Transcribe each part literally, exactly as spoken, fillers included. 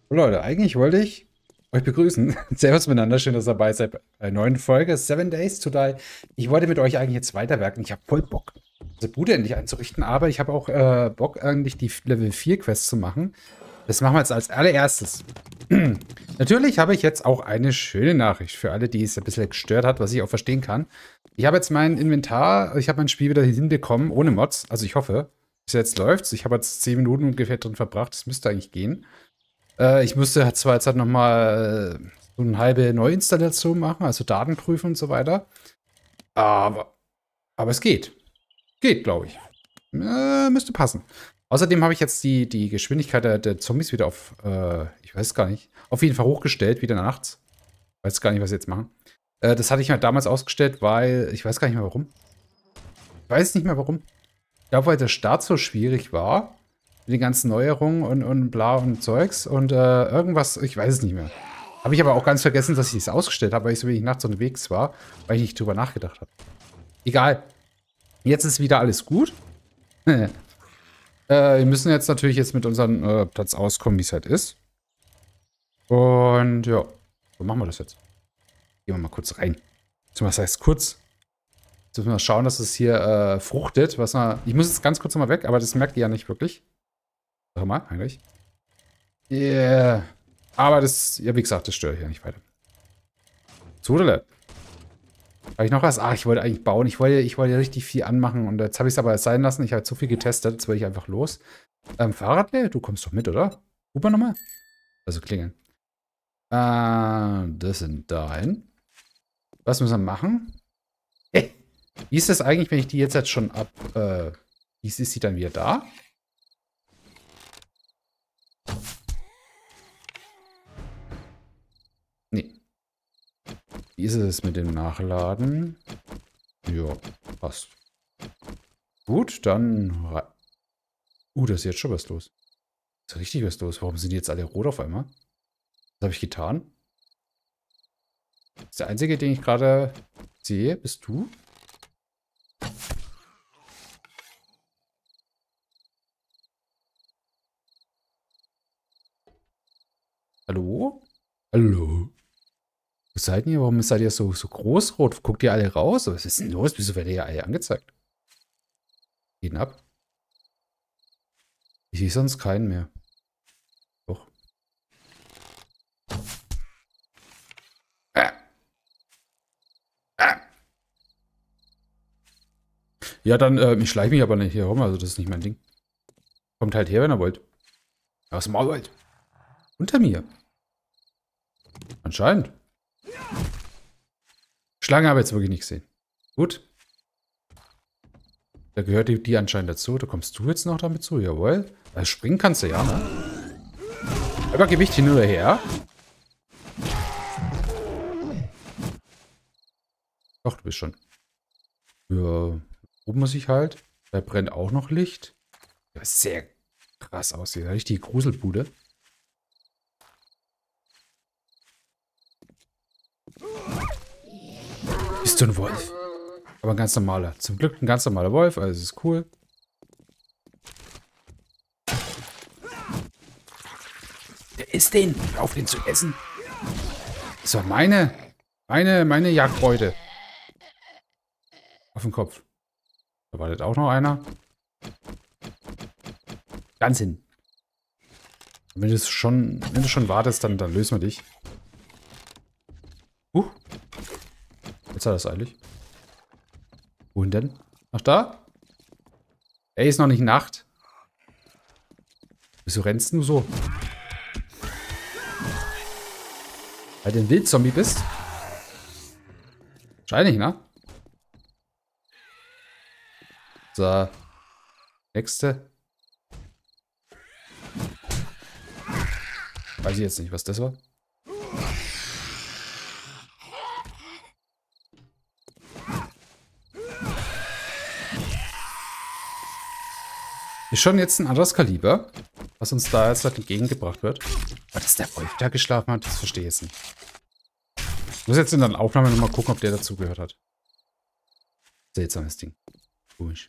So, Leute, eigentlich wollte ich euch begrüßen. Servus miteinander, schön, dass ihr dabei seid bei einer neuen Folge Seven Days to Die. Ich wollte mit euch eigentlich jetzt weiterwerken. Ich habe voll Bock, diese Bude endlich einzurichten, aber ich habe auch äh, Bock, eigentlich die Level vier Quests zu machen. Das machen wir jetzt als allererstes. Natürlich habe ich jetzt auch eine schöne Nachricht für alle, die es ein bisschen gestört hat, was ich auch verstehen kann. Ich habe jetzt mein Inventar, ich habe mein Spiel wieder hinbekommen, ohne Mods. Also ich hoffe, bis jetzt läuft's. Ich habe jetzt zehn Minuten ungefähr drin verbracht. Das müsste eigentlich gehen. Äh, ich musste zwar jetzt halt noch mal äh, so eine halbe Neuinstallation machen, also Daten prüfen und so weiter. Aber, aber es geht. Geht, glaube ich. Äh, müsste passen. Außerdem habe ich jetzt die, die Geschwindigkeit der, der Zombies wieder auf, äh, ich weiß gar nicht, auf jeden Fall hochgestellt, wieder nachts. Weiß gar nicht, was sie jetzt machen. Äh, das hatte ich mir damals ausgestellt, weil, ich weiß gar nicht mehr warum. Ich weiß nicht mehr warum. Ich glaube, weil der Start so schwierig war. Mit den ganzen Neuerungen und, und bla und Zeugs. Und äh, irgendwas, ich weiß es nicht mehr. Habe ich aber auch ganz vergessen, dass ich es ausgestellt habe, weil ich so wenig nachts unterwegs war, weil ich nicht drüber nachgedacht habe. Egal. Jetzt ist wieder alles gut. äh, wir müssen jetzt natürlich jetzt mit unserem äh, Platz auskommen, wie es halt ist. Und ja, so machen wir das jetzt. Gehen wir mal kurz rein. Was heißt kurz? Jetzt müssen wir mal schauen, dass es hier äh, fruchtet. Was man, ich muss jetzt ganz kurz nochmal weg, aber das merkt ihr ja nicht wirklich. Sag mal, eigentlich. Yeah. Aber das, ja, wie gesagt, das stört ja nicht weiter. Zudele. Habe ich noch was? Ah, ich wollte eigentlich bauen. Ich wollte, ich wollte richtig viel anmachen. Und jetzt habe ich es aber sein lassen. Ich habe zu viel getestet. Jetzt will ich einfach los. Ähm, Fahrradle? Du kommst doch mit, oder? Huber nochmal? Also klingeln. Äh, das sind dahin. Was müssen wir machen? Hey, wie ist das eigentlich, wenn ich die jetzt, jetzt schon ab... Äh, wie ist sie dann wieder da? Nee. Wie ist es mit dem Nachladen? Ja, passt. Gut, dann... Uh, da ist jetzt schon was los. Ist richtig was los. Warum sind die jetzt alle rot auf einmal? Was habe ich getan? Das ist der einzige, den ich gerade sehe. Bist du? Hallo? Hallo? Was seid ihr? Warum seid ihr so, so großrot? Guckt ihr alle raus? Was ist denn los? Wieso werdet ihr alle angezeigt? Gehen ab. Ich sehe sonst keinen mehr. Doch. Ah. Ah. Ja, dann, äh, ich schleiche mich aber nicht hier rum, also das ist nicht mein Ding. Kommt halt her, wenn ihr wollt. Aus dem Maulwald. Unter mir. Anscheinend. Schlange habe ich jetzt wirklich nicht gesehen. Gut. Da gehört die, die anscheinend dazu. Da kommst du jetzt noch damit zu. Jawohl. Also springen kannst du ja, ne? Aber Gewicht hin oder her. Doch, du bist schon. Ja, oben muss ich halt. Da brennt auch noch Licht. Ja, sehr krass aussieht. Richtig Gruselbude. Bist du ein Wolf? Aber ein ganz normaler. Zum Glück ein ganz normaler Wolf, also ist cool. Der isst den. Hör auf, den zu essen. Das war meine, meine, meine Jagdbeute. Auf den Kopf. Da wartet auch noch einer. Ganz hin. Und wenn du schon, wenn du schon wartest, dann, dann lösen wir dich. Uh. Jetzt hat er es eilig. Wohin denn? Noch da? Ey, ist noch nicht Nacht. Wieso rennst du so? Weil du ein Wildzombie bist? Wahrscheinlich, ne? So. Nächste. Weiß ich jetzt nicht, was das war. Ist schon jetzt ein anderes Kaliber, was uns da jetzt entgegengebracht wird. Aber dass der Wolf da geschlafen hat, das verstehe ich jetzt nicht. Ich muss jetzt in der Aufnahme nochmal gucken, ob der dazugehört hat. Seltsames Ding. Komisch.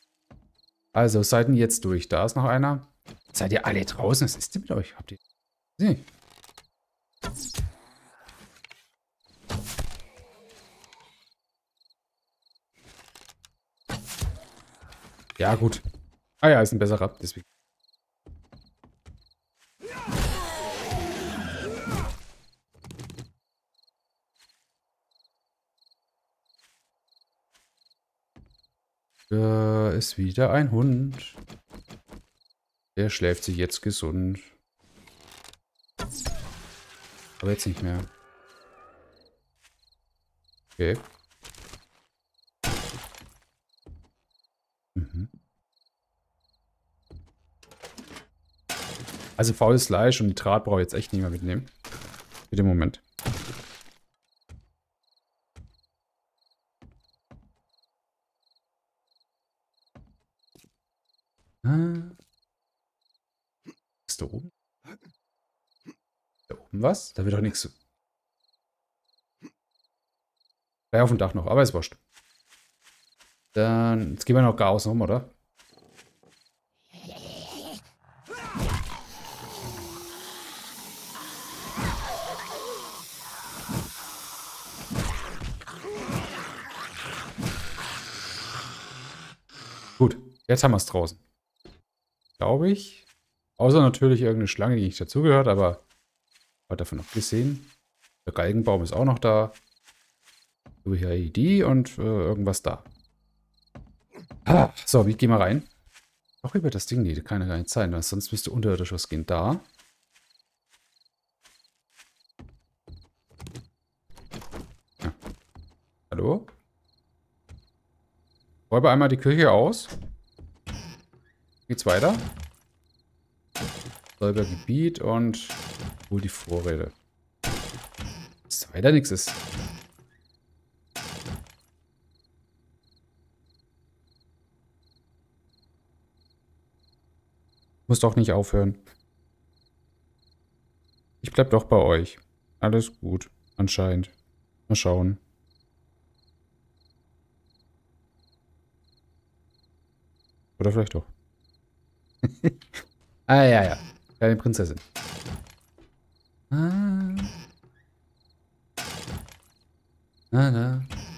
Also, seid ihr jetzt durch? Da ist noch einer. Seid ihr alle draußen? Was ist denn mit euch? Habt ihr Nee. Ja, gut. Ah ja, ist ein besserer. Deswegen. Da ist wieder ein Hund. Der schläft sich jetzt gesund. Aber jetzt nicht mehr. Okay. Mhm. Also faules Fleisch und Nitrat brauche ich jetzt echt nicht mehr mitnehmen. Für den Moment. Ah. Ist da oben? Da oben was? Da wird doch nichts. Da auf dem Dach noch, aber ist wurscht. Dann, jetzt gehen wir noch gar außen rum, oder? Gut, jetzt haben wir es draußen. Glaube ich. Außer natürlich irgendeine Schlange, die nicht dazugehört, aber hat davon noch gesehen. Der Galgenbaum ist auch noch da. Über hier I D und äh, irgendwas da. Ah, so, wie gehen wir rein? Doch über das Ding, nee, kann ja gar nicht sein, sonst müsste unterirdisch was gehen. Da. Ja. Hallo? Räuber einmal die Küche aus. Geht's weiter? Räuber Gebiet und hol die Vorräte. Dass weiter nichts ist. Muss doch nicht aufhören. Ich bleib doch bei euch. Alles gut. Anscheinend. Mal schauen. Oder vielleicht doch. Ah, ja, ja. Kleine Prinzessin. Ah. Ah, na.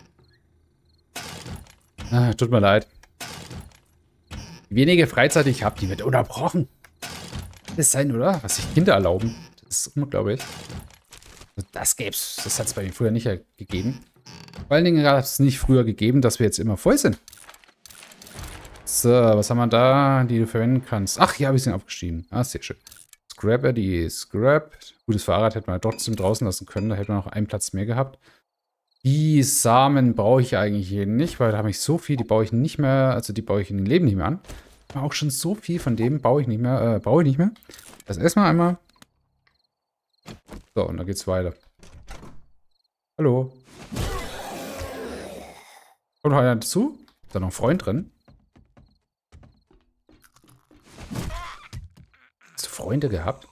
Ah, tut mir leid. Die wenige Freizeit, die ich habe, die wird unterbrochen. Kann das sein, oder? Was sich Kinder erlauben. Das ist unglaublich. Das gäb's. Das hat es bei mir früher nicht gegeben. Vor allen Dingen hat es nicht früher gegeben, dass wir jetzt immer voll sind. So, was haben wir da, die du verwenden kannst? Ach ja, wir sind aufgestiegen. Ah, sehr schön. Scrapper, die Scrap. Gutes Fahrrad hätten wir trotzdem draußen lassen können. Da hätten wir noch einen Platz mehr gehabt. Die Samen brauche ich eigentlich hier nicht, weil da habe ich so viel, die baue ich nicht mehr, also die baue ich in dem Leben nicht mehr an. Aber auch schon so viel von dem baue ich nicht mehr, äh, brauche ich nicht mehr. Das erstmal einmal. So, und dann geht's weiter. Hallo. Kommt noch einer dazu? Ist da noch ein Freund drin? Hast du Freunde gehabt?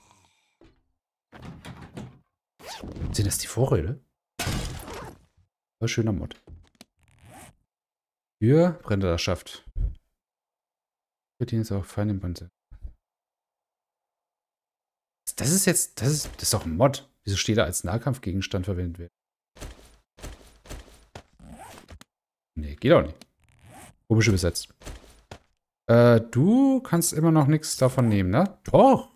Sind das die Vorräte? War schöner Mod. Für Brennerschaft. Für den ist auch fein im Band. Das ist jetzt, das ist, das ist doch ein Mod. Wieso steht er als Nahkampfgegenstand verwendet wird? Nee, geht auch nicht. Komisch übersetzt. Äh, du kannst immer noch nichts davon nehmen, ne? Doch.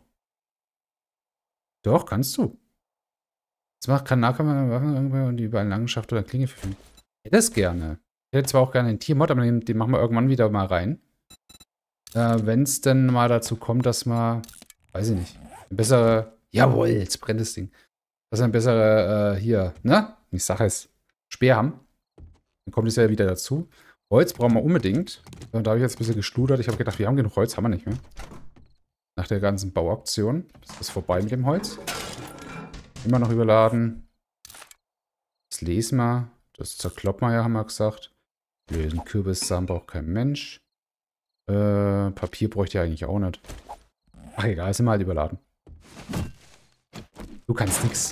Doch, kannst du. Das macht kann Nahkampf Waffen irgendwann und die über eine Langenschaft oder Klinge verfügen. Ich hätte das gerne. Ich hätte zwar auch gerne einen Tiermod, aber den, den machen wir irgendwann wieder mal rein. Äh, wenn es denn mal dazu kommt, dass man, weiß ich nicht, eine bessere, jawohl, jetzt brennt das Ding. Dass wir eine bessere, äh, hier, ne? Ich sage es, Speer haben. Dann kommt es ja wieder dazu. Holz brauchen wir unbedingt. Und da habe ich jetzt ein bisschen geschludert. Ich habe gedacht, wir haben genug Holz, haben wir nicht mehr. Nach der ganzen Bauaktion ist das vorbei mit dem Holz. Immer noch überladen. Das lesen wir. Das zerkloppen wir ja, haben wir gesagt. Den Kürbissamen braucht kein Mensch. Äh, Papier bräuchte ich eigentlich auch nicht. Ach egal, sind wir halt überladen. Du kannst nix.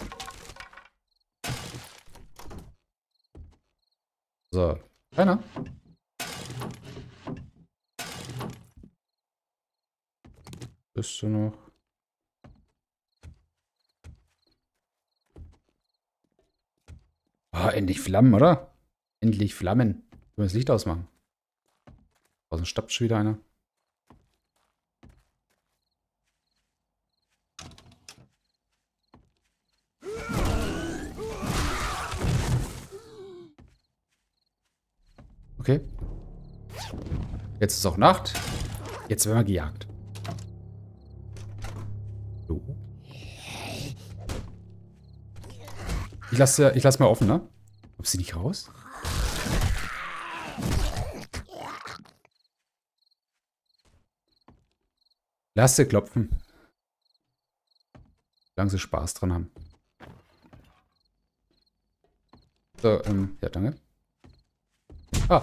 So, keiner. Bist du noch? Oh, endlich Flammen, oder? Endlich Flammen. Können wir das Licht ausmachen? Draußen stoppt schon wieder einer. Okay. Jetzt ist auch Nacht. Jetzt werden wir gejagt. So. Ich lasse ich lass mal offen, ne? Kommt sie nicht raus? Lass sie klopfen. Solange sie Spaß dran haben. So, ähm, ja, danke. Ah.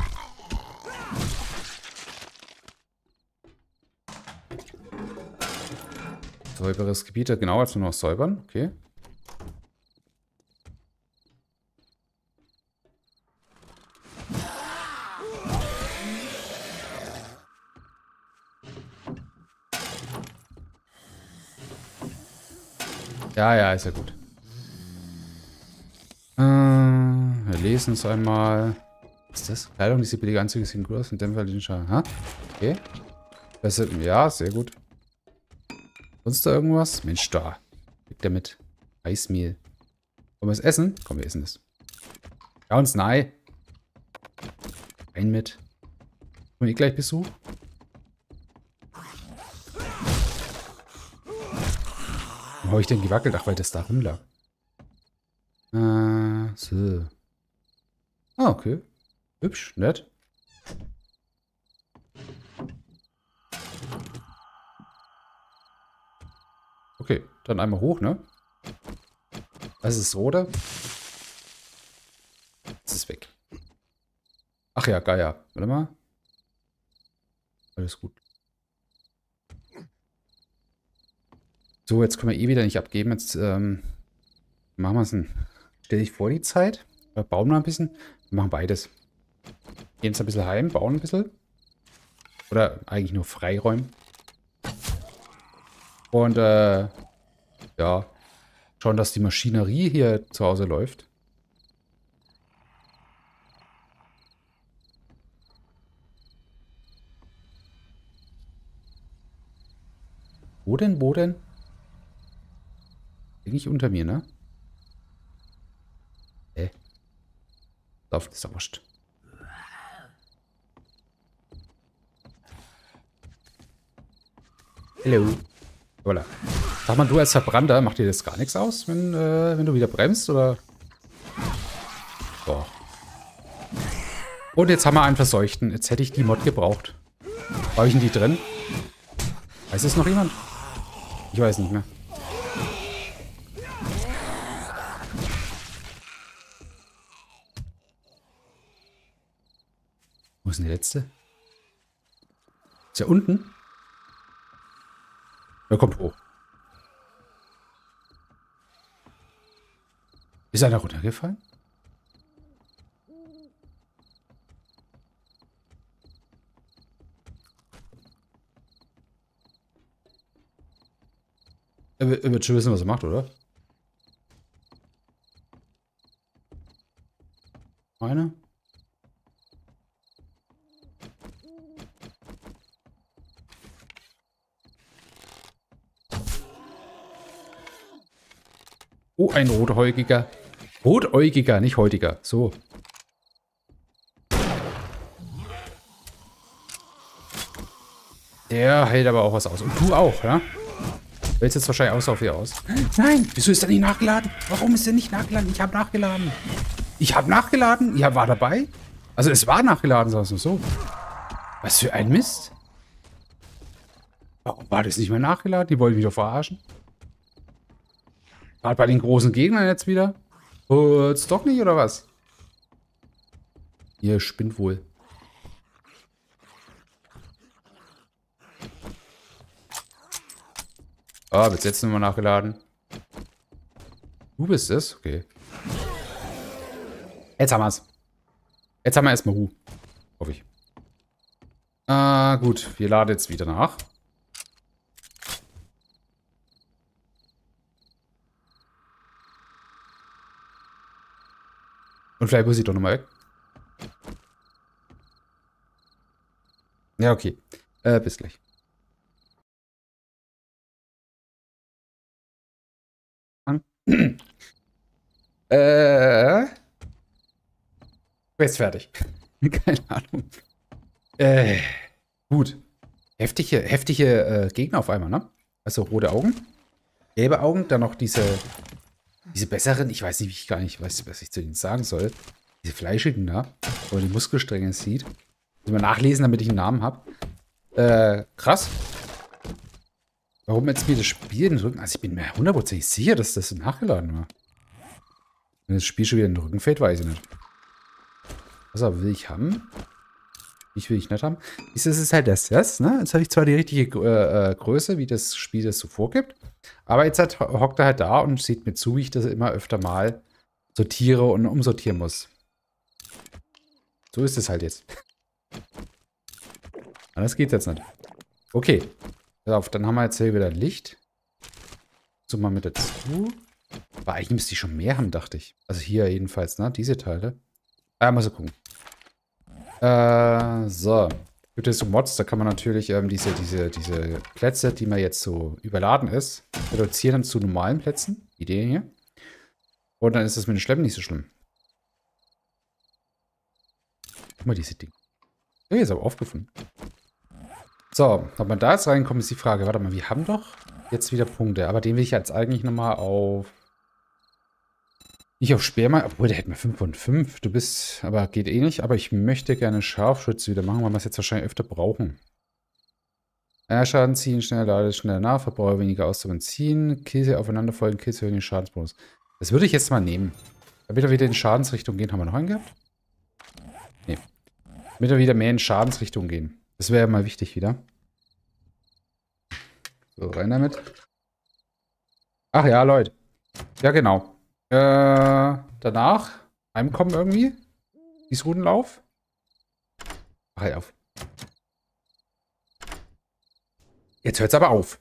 Säuberes Gebiet, genau, als nur noch säubern. Okay. Ja, ja, ist ja gut. Äh, wir lesen es einmal. Was ist das? Kleidung, diese billige Anzüge sind gut aus und Dämpfer den Schaden. Ha? Okay. Das ist, ja, sehr gut. Sonst da irgendwas? Mensch, da. Kriegt der mit. Eismehl. Wollen wir es essen? Komm, wir essen es. Ja, uns nein. Rein mit. Kommen wir gleich Besuch? Wo habe ich denn gewackelt? Ach, weil das da rumlag. Äh, so. Ah, okay. Hübsch, nett. Okay, dann einmal hoch, ne? Das ist das Rote. Das ist weg. Ach ja, geil, ja. Warte mal. Alles gut. So, jetzt können wir eh wieder nicht abgeben. Jetzt ähm, machen wir es. Stell dich vor die Zeit. Wir bauen mal ein bisschen. Wir machen beides. Gehen jetzt ein bisschen heim, bauen ein bisschen. Oder eigentlich nur freiräumen. Und äh, ja, schauen, dass die Maschinerie hier zu Hause läuft. Wo denn, wo denn? Eigentlich unter mir, ne? Hä? Lauf, das ist wurscht. Hallo. Voilà. Sag mal, du als Verbrannter, macht dir das gar nichts aus, wenn, äh, wenn du wieder bremst, oder? Boah. Und jetzt haben wir einen Verseuchten. Jetzt hätte ich die Mod gebraucht. Habe ich denn die drin? Weiß es noch jemand? Ich weiß nicht mehr. Wo ist denn der letzte? Ist der unten? Er kommt hoch. Ist einer runtergefallen? Er wird, er wird schon wissen, was er macht, oder? Eine. Oh, ein rothäugiger. Rotäugiger, nicht häutiger. So. Der hält aber auch was aus. Und du auch, ja? Du hältst jetzt wahrscheinlich aus auf hier aus. Nein, wieso ist er nicht nachgeladen? Warum ist er nicht nachgeladen? Ich habe nachgeladen. Ich habe nachgeladen? Ja, war dabei? Also es war nachgeladen, sagst du so. Was für ein Mist. Warum war das nicht mehr nachgeladen? Die wollen mich doch verarschen. Gerade bei den großen Gegnern jetzt wieder. Oh, jetzt doch nicht, oder was? Ihr spinnt wohl. Ah, wird jetzt nochmal nachgeladen. Du bist es? Okay. Jetzt haben wir es. Jetzt haben wir erstmal Ruhe. Hoffe ich. Ah, gut. Wir laden jetzt wieder nach. Und vielleicht muss ich doch nochmal weg. Ja, okay. Äh, bis gleich. äh. Quest fertig. Keine Ahnung. Äh. Gut. Heftige, heftige äh, Gegner auf einmal, ne? Also rote Augen. Gelbe Augen, dann noch diese, diese besseren, ich weiß nicht, wie ich gar nicht weiß, was ich zu denen sagen soll. Diese fleischigen da, wo man die Muskelstränge sieht. Muss man nachlesen, damit ich einen Namen habe. Äh, krass. Warum jetzt mir das Spiel in den Rücken? Also ich bin mir hundertprozentig sicher, dass das nachgeladen war. Wenn das Spiel schon wieder in den Rücken fällt, weiß ich nicht. Was aber will ich haben? Ich will ich nicht haben. Das ist halt das, das, ne? Jetzt habe ich zwar die richtige äh, Größe, wie das Spiel das so vorgibt. Aber jetzt halt, hockt er halt da und sieht mir zu, wie ich das immer öfter mal sortiere und umsortieren muss. So ist es halt jetzt. Anders geht's jetzt nicht. Okay. Pass auf, dann haben wir jetzt hier wieder Licht. So, mal mit dazu. Aber eigentlich müsste ich schon mehr haben, dachte ich. Also hier jedenfalls, ne? Diese Teile. Ah, mal so gucken. Äh, so. Gibt es so Mods, da kann man natürlich ähm, diese, diese, diese Plätze, die man jetzt so überladen ist, reduzieren zu normalen Plätzen. Idee hier. Und dann ist das mit den Schleppen nicht so schlimm. Guck mal, diese Dinge. Ja, ist aber aufgefunden. So, ob man da jetzt reinkommt, ist die Frage. Warte mal, wir haben doch jetzt wieder Punkte. Aber den will ich jetzt eigentlich nochmal auf... Nicht auf Speermann, obwohl der hätte mir fünf von fünf. Du bist, aber geht eh nicht. Aber ich möchte gerne Scharfschütze wieder machen, weil wir es jetzt wahrscheinlich öfter brauchen. Äh, Schaden ziehen, schneller lade, schneller nach, Verbraucher weniger aus zu Benzin, Kills aufeinanderfolgen, Kills für den Schadensbonus. Das würde ich jetzt mal nehmen. Damit wir wieder in Schadensrichtung gehen, haben wir noch einen gehabt? Nee. Damit wir wieder mehr in Schadensrichtung gehen. Das wäre ja mal wichtig wieder. So, rein damit. Ach ja, Leute. Ja, genau. Äh, danach heimkommen irgendwie. Dies Rudenlauf. Ach, halt auf. Jetzt hört's aber auf.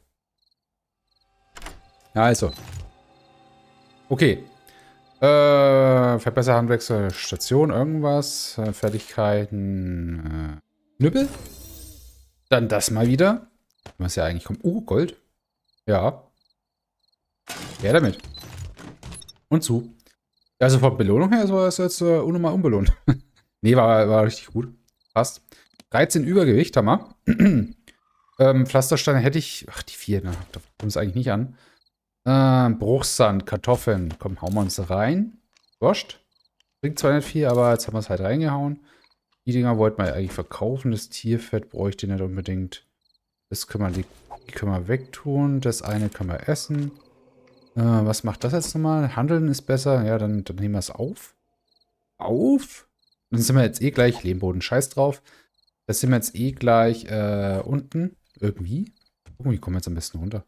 Ja, also. Okay. Äh, verbessere Handwechsel, Station, irgendwas. Äh, Fertigkeiten. Äh, Knüppel. Dann das mal wieder. Was ja eigentlich kommt. Oh, Gold. Ja. Ja, damit. Und zu. Also von Belohnung her war es jetzt äh, unnormal unbelohnt. Nee, war, war richtig gut. Passt. dreizehn Übergewicht, Hammer. ähm, Pflastersteine hätte ich... Ach, die vier, ne? Da kommt es eigentlich nicht an. Äh, Bruchsand, Kartoffeln. Komm, hauen wir uns rein. Wurscht. Bringt zwar nicht viel, aber jetzt haben wir es halt reingehauen. Die Dinger wollten wir eigentlich verkaufen. Das Tierfett bräuchte ich nicht unbedingt. Das können wir, die, die können wir wegtun. Das eine können wir essen. Äh, was macht das jetzt nochmal? Handeln ist besser. Ja, dann, dann nehmen wir es auf. Auf? Dann sind wir jetzt eh gleich Lehmboden. Scheiß drauf. Das sind wir jetzt eh gleich äh, unten. Irgendwie. Gucken, wie kommen wir jetzt am besten runter?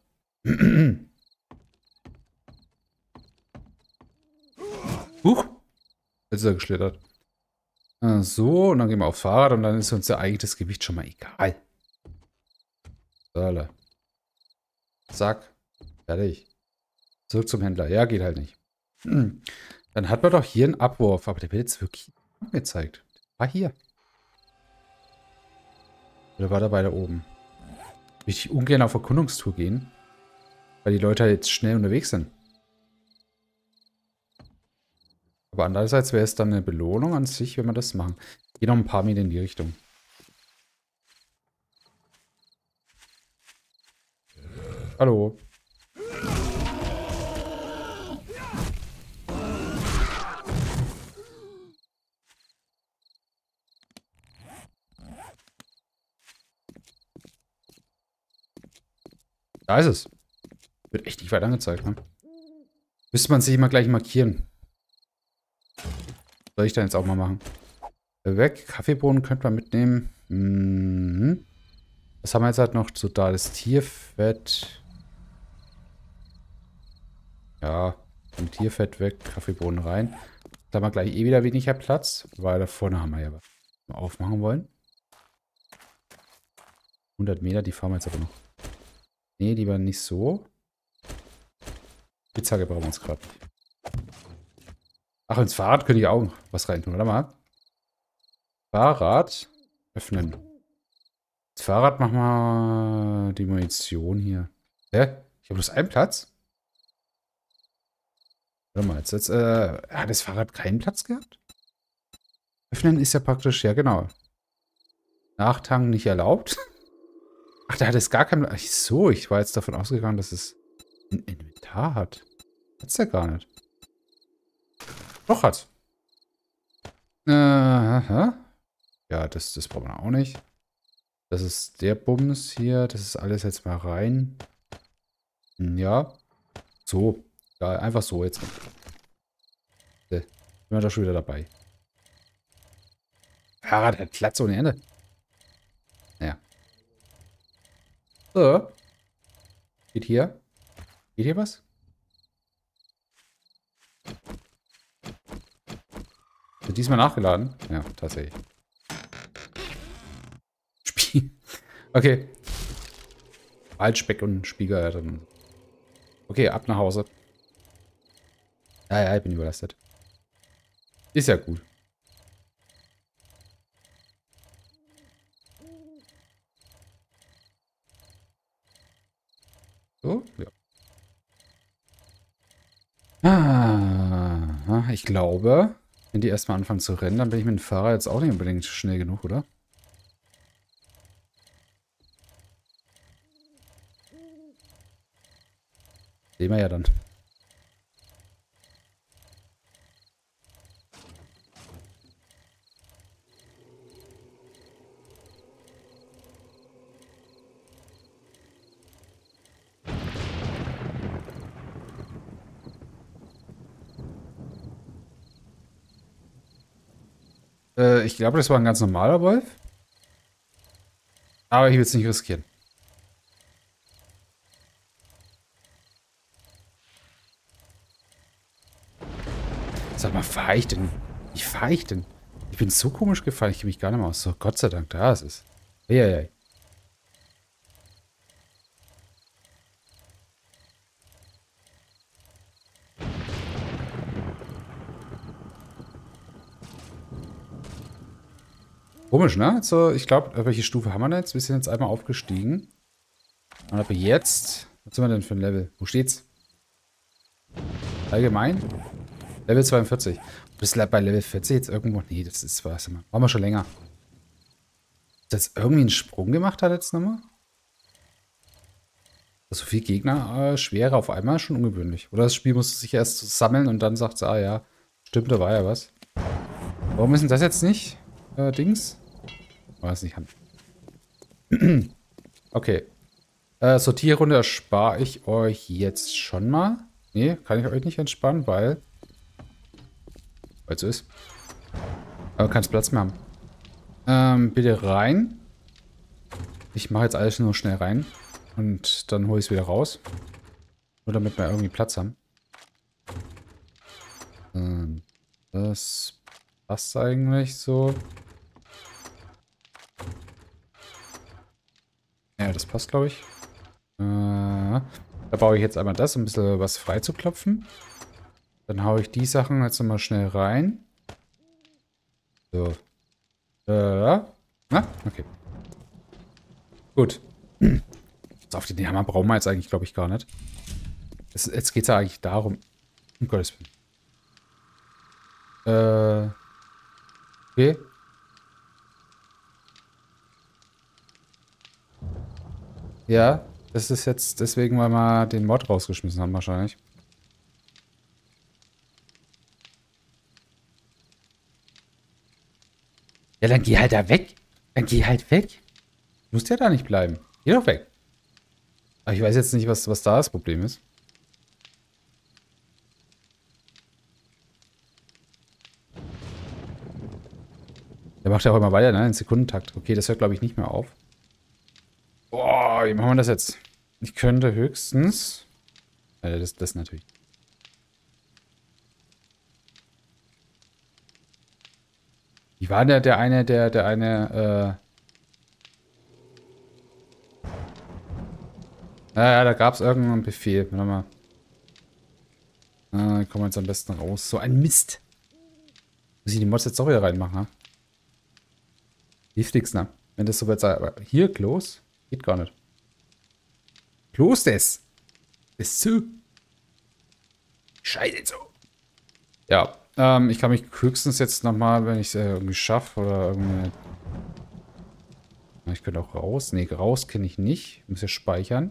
Huch. Jetzt ist er geschlittert. Äh, so, und dann gehen wir aufs Fahrrad und dann ist uns ja eigentlich das Gewicht schon mal egal. So, zack. Fertig. Zurück zum Händler. Ja, geht halt nicht. Hm. Dann hat man doch hier einen Abwurf. Aber der wird jetzt wirklich angezeigt. War hier. Oder war der weiter oben? Will ich ungern auf Erkundungstour gehen. Weil die Leute halt jetzt schnell unterwegs sind. Aber andererseits wäre es dann eine Belohnung an sich, wenn wir das machen. Geh noch ein paar Meter in die Richtung. Hallo. Da ist es. Wird echt nicht weit angezeigt, ne? Müsste man sich immer gleich markieren. Soll ich dann jetzt auch mal machen. Weg. Kaffeebohnen könnte man mitnehmen. Mhm. Was haben wir jetzt halt noch so da? Das Tierfett. Ja, vom Tierfett weg. Kaffeebohnen rein. Da haben wir gleich eh wieder weniger Platz. Weil da vorne haben wir ja was wir aufmachen wollen. hundert Meter, die fahren wir jetzt aber noch. Nee, lieber nicht so. Spitzhacke brauchen wir uns gerade nicht. Ach, ins Fahrrad könnte ich auch was rein tun. Warte mal. Fahrrad öffnen. Das Fahrrad machen wir die Munition hier. Hä? Ich habe bloß einen Platz? Warte mal, jetzt, jetzt äh, hat das Fahrrad keinen Platz gehabt? Öffnen ist ja praktisch, ja genau. Nachtanken nicht erlaubt. Ach, da hat es gar keinen... Ach so, ich war jetzt davon ausgegangen, dass es ein Inventar hat. Hat's ja gar nicht. Doch, hat's. Äh, aha. Ja, das, das brauchen wir auch nicht. Das ist der Bums hier. Das ist alles jetzt mal rein. Ja. So. Ja, einfach so jetzt. Sind wir da schon wieder dabei. Fahrrad hat Platz ohne Ende. Ja. So. Geht hier? Geht hier was? Wird diesmal nachgeladen? Ja, tatsächlich. Spiel. Okay. Altspeck und Spiegel ja, drin. Okay, ab nach Hause. Ja, ja, ich bin überlastet. Ist ja gut. So, ja. Ah, ich glaube, wenn die erstmal anfangen zu rennen, dann bin ich mit dem Fahrer jetzt auch nicht unbedingt schnell genug, oder? Sehen wir ja dann. Äh, ich glaube, das war ein ganz normaler Wolf. Aber ich will es nicht riskieren. Sag mal, fahre ich denn? Wie fahre ich denn? Ich bin so komisch gefahren, ich kenne mich gar nicht mehr aus. So, Gott sei Dank, da ist es. Eieiei. Komisch, ne? So, ich glaube, welche Stufe haben wir denn jetzt? Wir sind jetzt einmal aufgestiegen. Und aber jetzt... Was sind wir denn für ein Level? Wo steht's? Allgemein? Level zweiundvierzig. Das ist bei Level vierzig jetzt irgendwo... Nee, das ist was. Machen wir schon länger. Dass das irgendwie einen Sprung gemacht hat jetzt nochmal? So viel Gegner äh, schwerer auf einmal ist schon ungewöhnlich. Oder das Spiel muss sich erst sammeln und dann sagt es, ah ja, stimmt, da war ja was. Warum ist denn das jetzt nicht? Äh, Dings? War es nicht Hand. Okay. Äh, Sortierrunde erspare ich euch jetzt schon mal. Nee, kann ich euch nicht entspannen, weil... Weil es so ist. Aber keinen Platz mehr haben. Ähm, bitte rein. Ich mache jetzt alles nur schnell rein. Und dann hole ich es wieder raus. Nur damit wir irgendwie Platz haben. Ähm, das passt eigentlich so. Ja, das passt, glaube ich. Äh, da baue ich jetzt einmal das, um ein bisschen was frei zu klopfen. Dann haue ich die Sachen jetzt nochmal schnell rein. So. Äh, na, okay. Gut. Auf den Hammer brauchen wir jetzt eigentlich, glaube ich, gar nicht. Es, jetzt geht es ja eigentlich darum. Um Gottes Willen. Äh. Okay. Ja, das ist jetzt deswegen, weil wir den Mod rausgeschmissen haben, wahrscheinlich. Ja, dann geh halt da weg. Dann geh halt weg. Du musst ja da nicht bleiben. Geh doch weg. Aber ich weiß jetzt nicht, was, was da das Problem ist. Der macht ja auch immer weiter, ne? In Sekundentakt. Okay, das hört, glaube ich, nicht mehr auf. Boah, wie machen wir das jetzt? Ich könnte höchstens... Äh, das, das natürlich. Wie war der, der eine, der, der eine, äh... Naja, da gab es irgendeinen Befehl. Warte mal. Äh, kommen wir jetzt am besten raus. So ein Mist. Muss ich die Mods jetzt doch wieder reinmachen, ne? Hilft nix, ne? Wenn das so weit sei. Aber hier, close? Geht gar nicht. Close das! Ist zu. Scheiße so. Ja, ähm, ich kann mich höchstens jetzt nochmal, wenn ich es äh, irgendwie schaffe oder irgendwie. Ich könnte auch raus. Nee, raus kenne ich nicht. Ich muss ja speichern.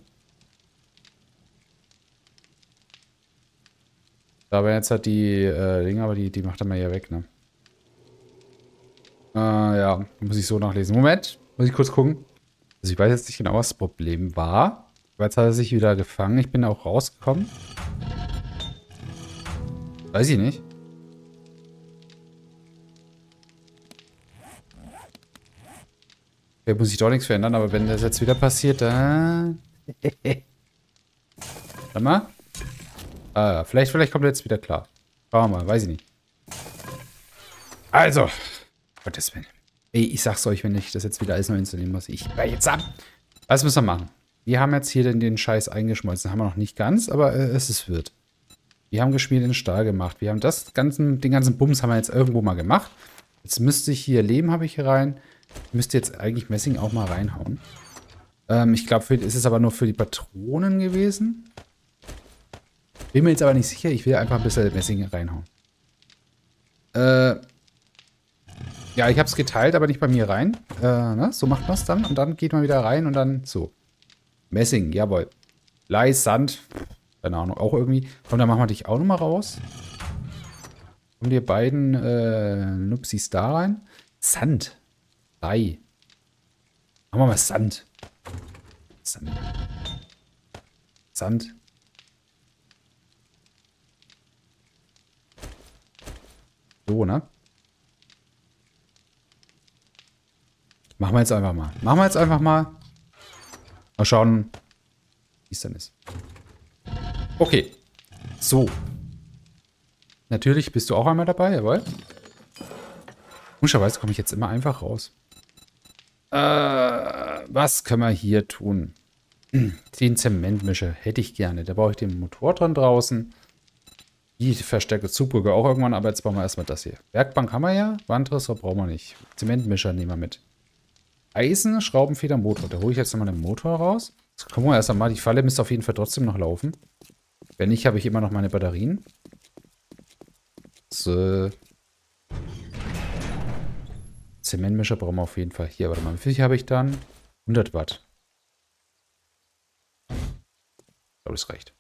Da wäre jetzt halt die äh, Dinge, aber die, die macht er mal ja weg, ne? Äh, ja, muss ich so nachlesen. Moment, muss ich kurz gucken. Also ich weiß jetzt nicht genau, was das Problem war. Aber jetzt hat er sich wieder gefangen. Ich bin auch rausgekommen. Weiß ich nicht. Hier muss ich doch nichts verändern, aber wenn das jetzt wieder passiert, dann... Warte mal. Ah, vielleicht, vielleicht kommt er jetzt wieder klar. Schauen wir mal, weiß ich nicht. Also. Gottes Willen. Ey, ich sag's euch, wenn ich das jetzt wieder alles neu installieren muss. Ich bei jetzt ab. Was müssen wir machen? Wir haben jetzt hier den, den Scheiß eingeschmolzen. Haben wir noch nicht ganz, aber äh, es ist wird. Wir haben geschmiedet in Stahl gemacht. Wir haben das ganzen, den ganzen Bums haben wir jetzt irgendwo mal gemacht. Jetzt müsste ich hier Lehm habe ich hier rein. Ich müsste jetzt eigentlich Messing auch mal reinhauen. Ähm, ich glaube, es ist aber nur für die Patronen gewesen. Bin mir jetzt aber nicht sicher. Ich will einfach ein bisschen Messing reinhauen. Äh... Ja, ich habe es geteilt, aber nicht bei mir rein. Äh, ne? So macht man es dann. Und dann geht man wieder rein und dann so. Messing, jawohl. Leis, Sand. Keine Ahnung, auch irgendwie. Komm, dann machen wir dich auch nochmal raus. Kommen die beiden äh, Nupsis da rein. Sand. Lei. Machen wir mal Sand. Sand. Sand. So, ne? Machen wir jetzt einfach mal. Machen wir jetzt einfach mal. Mal schauen, wie es dann ist. Okay. So. Natürlich bist du auch einmal dabei, jawohl. Komischerweise komme ich jetzt immer einfach raus. Äh, was können wir hier tun? Den Zementmischer hätte ich gerne. Da brauche ich den Motor dran draußen. Die verstärkte Zugbrücke auch irgendwann, aber jetzt brauchen wir erstmal das hier. Werkbank haben wir ja. Wandressort brauchen wir nicht. Zementmischer nehmen wir mit. Eisen, Schraubenfeder, Motor. Da hole ich jetzt nochmal den Motor raus. Jetzt gucken wir erst einmal. Die Falle müsste auf jeden Fall trotzdem noch laufen. Wenn nicht, habe ich immer noch meine Batterien. So. Zementmischer brauchen wir auf jeden Fall. Hier, warte mal. Wie viel habe ich dann? hundert Watt. Ich glaube, das reicht.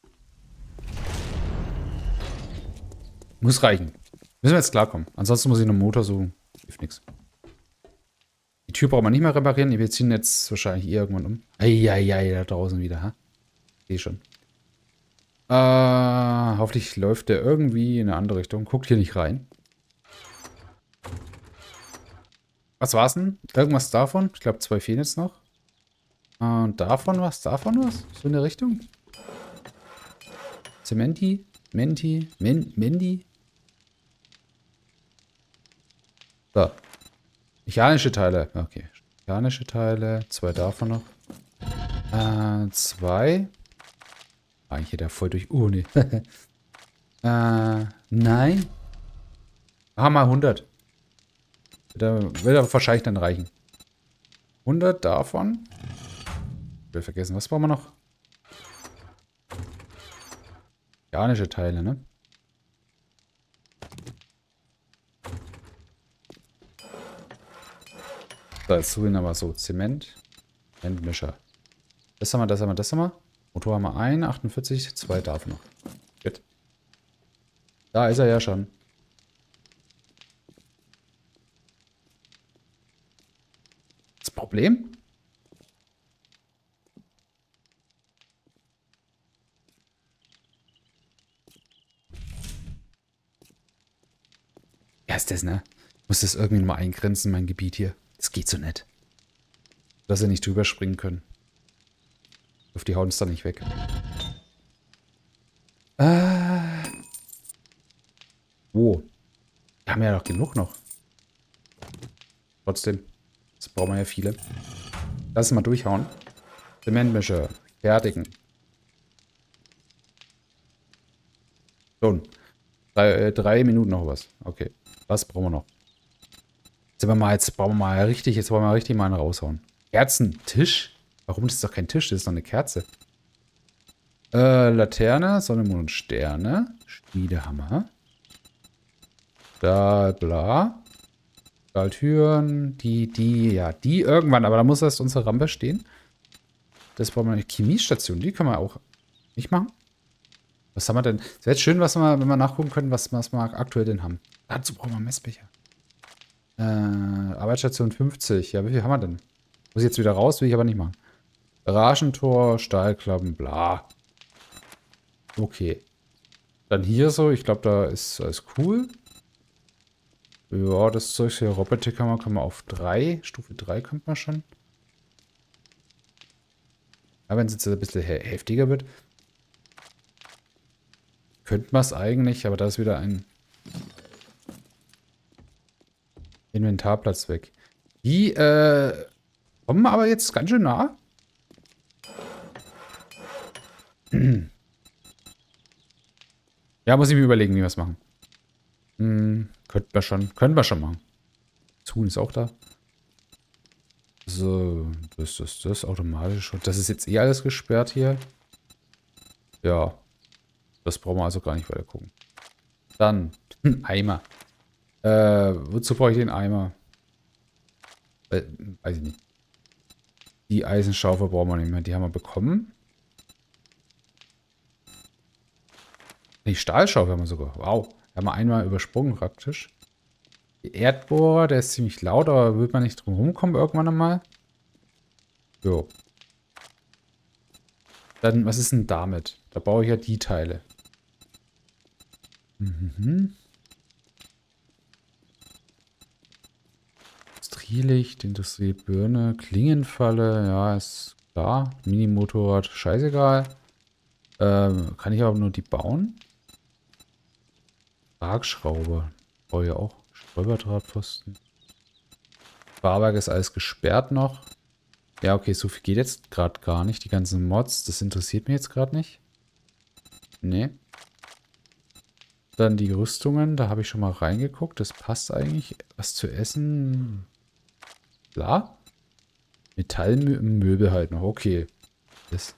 Muss reichen. Müssen wir jetzt klarkommen. Ansonsten muss ich einen Motor suchen. Hilft nichts. Die Tür brauchen wir nicht mehr reparieren. Wir ziehen jetzt wahrscheinlich irgendwann um. Eieiei, da draußen wieder, ha? Sehe schon. Äh, hoffentlich läuft der irgendwie in eine andere Richtung. Guckt hier nicht rein. Was war's denn? Irgendwas davon? Ich glaube, zwei fehlen jetzt noch. Und davon was? Davon was? So in der Richtung? Zementi? Menti? Men Mendi? So. Mechanische Teile. Okay. Mechanische Teile. Zwei davon noch. Äh, zwei. Ah, ich hätte da voll durch. Oh, nee. äh, nein. Ah, mal hundert. Wird aber wahrscheinlich dann reichen. hundert davon. Ich will vergessen, was brauchen wir noch? Mechanische Teile, ne? So, jetzt suchen wir aber so Zement. Zementmischer. Das haben wir, das haben wir, das haben wir. Motor haben wir ein, achtundvierzig, zwei davon noch. Gut. Da ist er ja schon. Das Problem? Ja, ist das, ne? Ich muss das irgendwie mal eingrenzen, mein Gebiet hier. Das geht so nicht. Dass sie nicht drüber springen können. Auf die hauen es dann nicht weg. Äh. Wo? Wir haben ja noch genug noch. Trotzdem. Das brauchen wir ja viele. Lass es mal durchhauen. Zementmischer. Fertigen. So. Drei, äh, drei Minuten noch was. Okay. Was brauchen wir noch? Jetzt sind wir mal, jetzt brauchen wir mal richtig, jetzt wollen wir mal richtig mal einen raushauen. Kerzen, Tisch? Warum? Das ist doch kein Tisch, das ist doch eine Kerze. Äh, Laterne, Sonne, Mond und Sterne. Schmiedehammer. Da, bla. Stahltüren, die, die, ja, die irgendwann, aber da muss erst unsere Rampe stehen. Das brauchen wir eine Chemiestation, die können wir auch nicht machen. Was haben wir denn? Es wäre jetzt schön, was wir, wenn wir nachgucken können, was, was wir aktuell denn haben. Dazu brauchen wir Messbecher. Äh, Arbeitsstation fünfzig. Ja, wie viel haben wir denn? Muss ich jetzt wieder raus, will ich aber nicht machen. Garagentor, Stahlklappen, bla. Okay. Dann hier so, ich glaube, da ist alles cool. Ja, das Zeug hier, Roboterkammer, können wir auf drei. Stufe drei kommt man schon. Aber wenn es jetzt ein bisschen he heftiger wird, könnte man es eigentlich, aber da ist wieder ein Inventarplatz weg. Die, äh, kommen aber jetzt ganz schön nah. Ja, muss ich mir überlegen, wie wir es machen. Hm, könnten wir schon, können wir schon machen. Huhn ist auch da. So, das ist das automatisch. Und das ist jetzt eh alles gesperrt hier. Ja. Das brauchen wir also gar nicht weiter gucken. Dann, Eimer. Äh, wozu brauche ich den Eimer? Äh, weiß ich nicht. Die Eisenschaufel brauchen wir nicht mehr. Die haben wir bekommen. Die Stahlschaufel haben wir sogar. Wow. Haben wir einmal übersprungen praktisch. Die Erdbohrer, der ist ziemlich laut, aber wird man nicht drum rumkommen irgendwann einmal. Jo. Dann, was ist denn damit? Da baue ich ja die Teile. Mhm. Industrielicht, Industriebirne, Klingenfalle, ja, ist klar. Minimotorrad, scheißegal. Ähm, kann ich aber nur die bauen? Tragschraube. Brauche ich auch. Stolperdrahtpfosten. Fahrwerk ist alles gesperrt noch. Ja, okay, so viel geht jetzt gerade gar nicht. Die ganzen Mods, das interessiert mich jetzt gerade nicht. Nee. Dann die Rüstungen, da habe ich schon mal reingeguckt. Das passt eigentlich. Was zu essen? Klar. Metallmöbel halt noch. Okay. Das.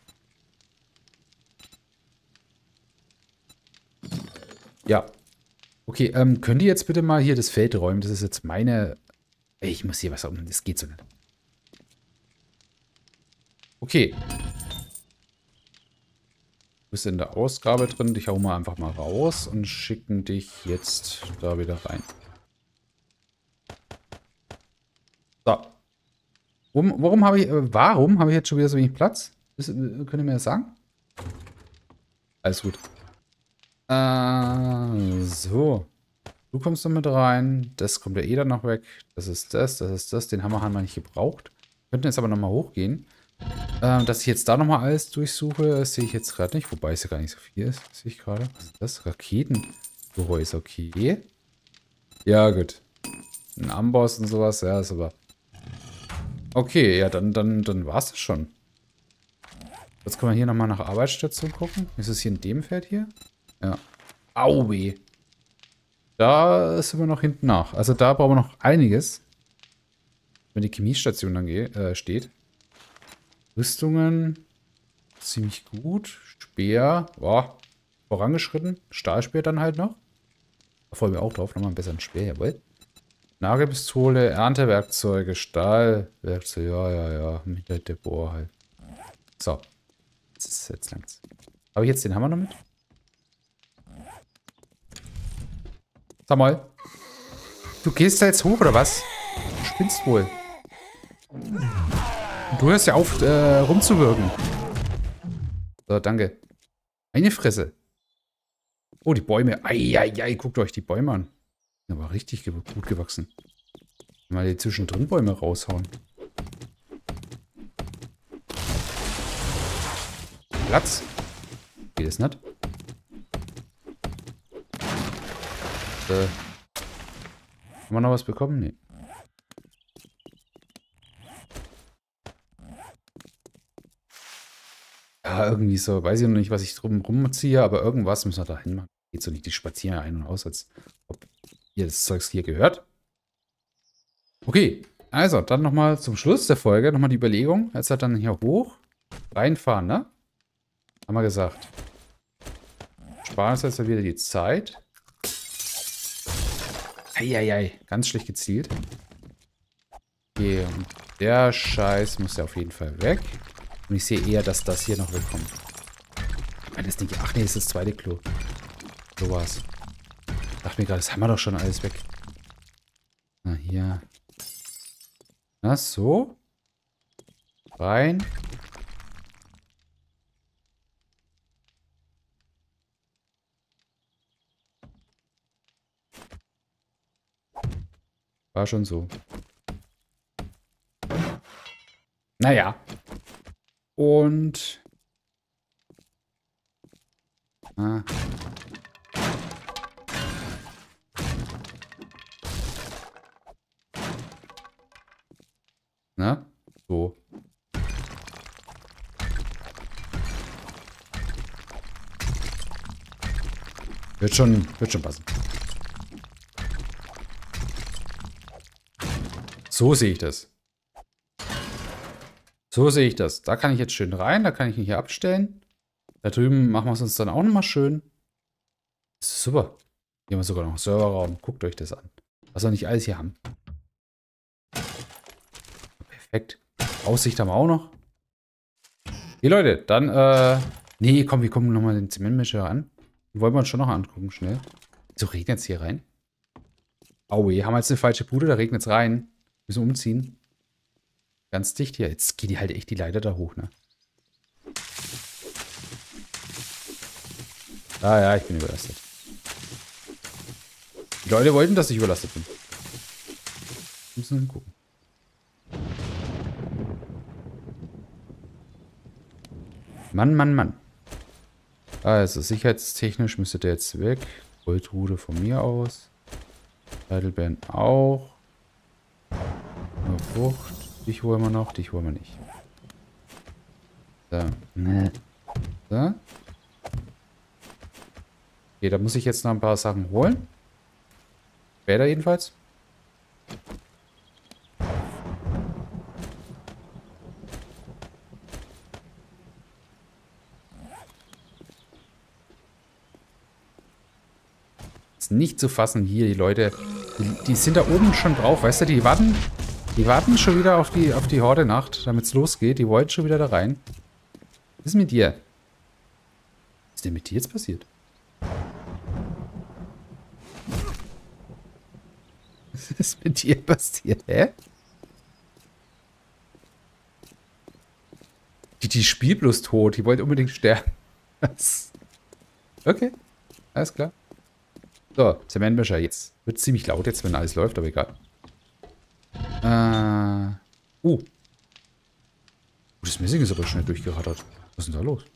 Ja. Okay, ähm, könnt ihr jetzt bitte mal hier das Feld räumen? Das ist jetzt meine... Ey, ich muss hier was haben. Das geht so nicht. Okay. Du bist in der Ausgabe drin. Ich hau mal einfach mal raus und schicken dich jetzt da wieder rein. So. Warum, warum habe ich, äh, warum habe ich jetzt schon wieder so wenig Platz? Das, äh, könnt ihr mir das sagen? Alles gut. Äh, so. Du kommst da mit rein. Das kommt ja eh dann noch weg. Das ist das, das ist das. Den Hammer haben wir nicht gebraucht. Wir könnten jetzt aber nochmal hochgehen. Ähm, dass ich jetzt da nochmal alles durchsuche, sehe ich jetzt gerade nicht. Wobei es ja gar nicht so viel ist. Sehe ich gerade. Was ist das? Raketengehäuse, okay. Ja, gut. Ein Amboss und sowas. Ja, ist aber... Okay, ja, dann, dann, dann war es das schon. Jetzt können wir hier nochmal nach Arbeitsstation gucken. Ist es hier in dem Feld hier? Ja. Au, weh. Da sind wir noch hinten nach. Also da brauchen wir noch einiges. Wenn die Chemiestation dann äh, steht. Rüstungen. Ziemlich gut. Speer. Boah. Vorangeschritten. Stahlspeer dann halt noch. Da freuen wir auch drauf. Nochmal einen besseren Speer. Jawohl. Nagelpistole. Erntewerkzeuge. Stahlwerkzeuge. Ja, ja, ja. Mit der Bohr halt. So. Jetzt ist jetzt langt's. Habe ich jetzt den Hammer noch mit? Sag mal. Du gehst da jetzt hoch, oder was? Du spinnst wohl. Du hörst ja auf, äh, rumzuwirken. So, danke. Eine Fresse. Oh, die Bäume. Eieiei, guckt euch die Bäume an. Sind aber richtig ge gut gewachsen. Mal die zwischendrin Bäume raushauen. Platz. Geht es nicht? Äh, haben wir noch was bekommen? Nee. Ja, irgendwie so. Weiß ich noch nicht, was ich drum rumziehe, aber irgendwas müssen wir da hin machen. Geht so nicht, die spazieren ein und aus, als ob ihr das Zeugs hier gehört. Okay, also dann nochmal zum Schluss der Folge, nochmal die Überlegung. Jetzt halt dann hier hoch, reinfahren, ne? Haben wir gesagt. Sparen uns jetzt wieder die Zeit. Eieiei, ganz schlecht gezielt. Okay, und der Scheiß muss ja auf jeden Fall weg. Und ich sehe eher, dass das hier noch wegkommt. Ich meine, das nicht. Ach nee, das ist das zweite Klo. So war's. Ich dachte mir gerade, das haben wir doch schon alles weg. Na, hier. Na, so. Rein. War schon so. Naja. Und... Ah. Na? So. Wird schon, wird schon passen. So sehe ich das. So sehe ich das. Da kann ich jetzt schön rein, da kann ich ihn hier abstellen. Da drüben machen wir es uns dann auch nochmal schön. Das ist super. Hier haben wir sogar noch einen Serverraum. Guckt euch das an. Was wir nicht alles hier haben. Perfekt. Aussicht haben wir auch noch. Okay, Leute, dann, äh... Nee, komm, wir gucken nochmal den Zementmischer an. Den wollen wir uns schon noch angucken, schnell. Wieso regnet es hier rein? Aue, haben wir jetzt eine falsche Bude, da regnet es rein. Müssen umziehen. Ganz dicht hier. Jetzt geht die halt echt die Leiter da hoch, ne? Ah ja, ich bin überlastet. Die Leute wollten, dass ich überlastet bin. Müssen wir gucken. Mann, Mann, Mann. Also, sicherheitstechnisch müsste der jetzt weg. Goldrude von mir aus. Heidelbeeren auch. Nur Frucht. Dich holen wir noch, dich holen wir nicht. So. So. Okay, da muss ich jetzt noch ein paar Sachen holen. Später jedenfalls. Ist nicht zu fassen hier, die Leute. Die, die sind da oben schon drauf, weißt du, die warten, die warten schon wieder auf die, auf die Horde-Nacht, damit es losgeht. Die wollten schon wieder da rein. Was ist mit dir? Was ist denn mit dir jetzt passiert? Was ist mit dir passiert, hä? Die, die spielt bloß tot. Die wollte unbedingt sterben. Was? Okay. Alles klar. So, Zementmischer. Jetzt wird ziemlich laut jetzt, wenn alles läuft, aber egal. Äh. Uh. Das Messing ist aber schnell durchgerattert. Was ist denn da los?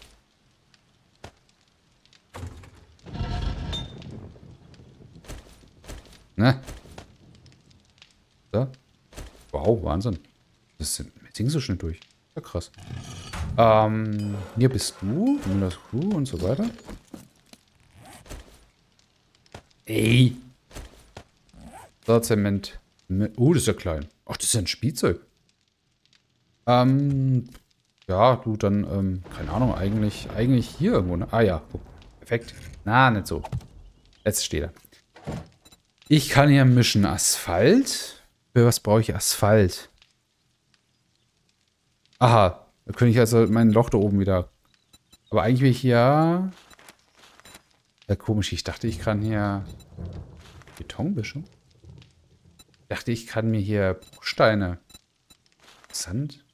Ne? So. Wow, Wahnsinn. Das ist Messing so schnell durch. Ja, krass. Ähm, hier bist du. Das Crew und so weiter. Ey. So, Zement. Oh, das ist ja klein. Ach, das ist ja ein Spielzeug. Ähm, ja, du, dann, ähm, keine Ahnung, eigentlich, eigentlich hier irgendwo, ne? Ah ja, oh, perfekt. Na, nicht so. Jetzt steht er. Ich kann hier mischen Asphalt. Für was brauche ich Asphalt? Aha, da könnte ich also mein Loch da oben wieder. Aber eigentlich will ich hier... Ja, komisch, ich dachte, ich kann hier... Betonbüschung? Ich dachte, ich kann mir hier Steine... Sand?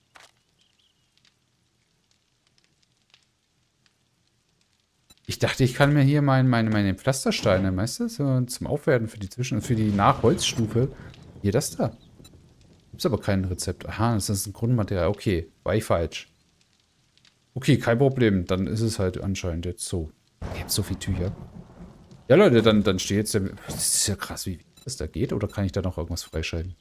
Ich dachte, ich kann mir hier mein, meine, meine Pflastersteine, weißt du, so zum Aufwerten für die Zwischen- für die Nachholzstufe. Hier, das da. Gibt's aber kein Rezept. Aha, das ist ein Grundmaterial. Okay, war ich falsch. Okay, kein Problem. Dann ist es halt anscheinend jetzt so. Ich hab so viele Tücher. Ja, Leute, dann, dann steht jetzt der... Das ist ja krass, wie das da geht. Oder kann ich da noch irgendwas freischalten?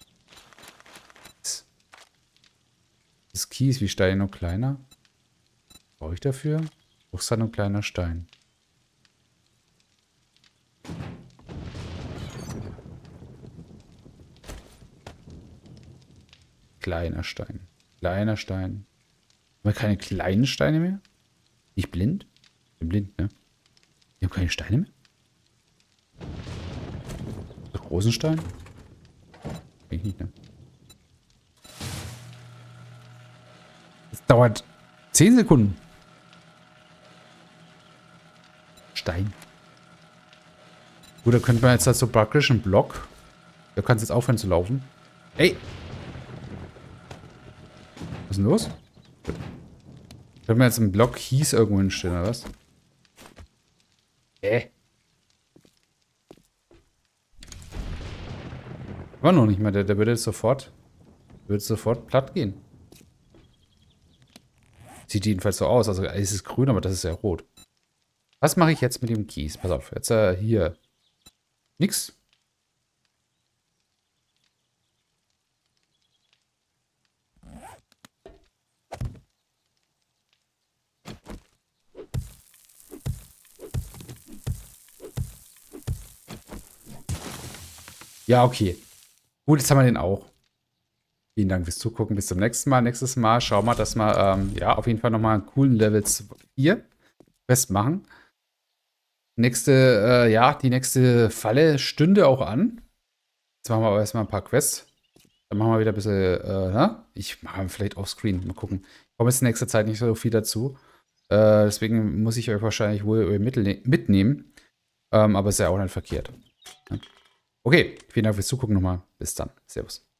Das Kies wie Stein und kleiner. Was brauche ich dafür? Bruchsand und kleiner Stein. Kleiner Stein. Kleiner Stein. Haben wir keine kleinen Steine mehr? Nicht blind? Ich bin blind, ne? Wir haben keine Steine mehr? Der großen Stein? Ich nicht, ne? Das dauert zehn Sekunden. Stein. Gut, da könnte man jetzt halt so praktisch einen Block. Da kannst du jetzt aufhören zu laufen. Ey! Was ist denn los? Könnte man jetzt einen Block Kies irgendwo hinstellen, oder was? Äh. War noch nicht mal, der, der würde jetzt sofort, würde sofort platt gehen. Sieht jedenfalls so aus. Also es ist grün, aber das ist ja rot. Was mache ich jetzt mit dem Kies? Pass auf, jetzt äh, hier. Nix. Ja, okay. Gut, jetzt haben wir den auch. Vielen Dank fürs Zugucken. Bis zum nächsten Mal. Nächstes Mal schauen wir, dass wir ähm, ja, auf jeden Fall nochmal einen coolen Level vier festmachen. Nächste, äh, ja, die nächste Falle stünde auch an. Jetzt machen wir aber erstmal ein paar Quests. Dann machen wir wieder ein bisschen, äh, na? Ich mache vielleicht offscreen. Mal gucken. Ich komme jetzt in nächster Zeit nicht so viel dazu. Äh, deswegen muss ich euch wahrscheinlich wohl Mittel mitnehmen. Ähm, aber ist ja auch nicht verkehrt. Ja. Okay, vielen Dank fürs Zugucken nochmal. Bis dann. Servus.